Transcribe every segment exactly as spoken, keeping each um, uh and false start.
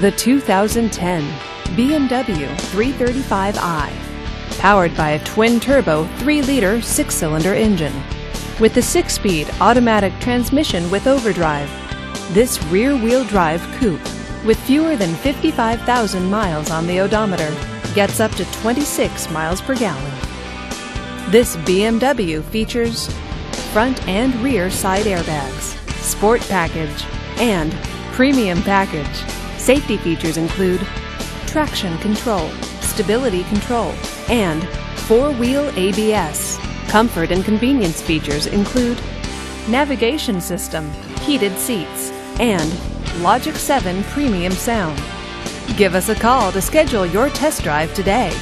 The two thousand ten B M W three thirty-five i, powered by a twin-turbo three liter six-cylinder engine. With the six-speed automatic transmission with overdrive, this rear-wheel drive coupe, with fewer than fifty-five thousand miles on the odometer, gets up to twenty-six miles per gallon. This B M W features front and rear side airbags, sport package, and premium package. Safety features include traction control, stability control, and four-wheel A B S. Comfort and convenience features include navigation system, heated seats, and Logic seven premium sound. Give us a call to schedule your test drive today.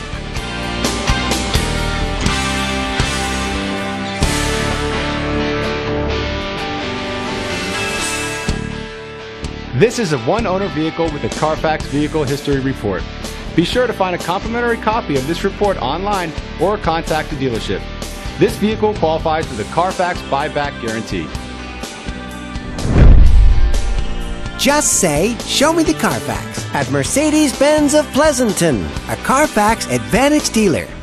This is a one-owner vehicle with a Carfax Vehicle History Report. Be sure to find a complimentary copy of this report online or contact the dealership. This vehicle qualifies for the Carfax Buyback Guarantee. Just say, "Show me the Carfax" at Mercedes-Benz of Pleasanton, a Carfax Advantage dealer.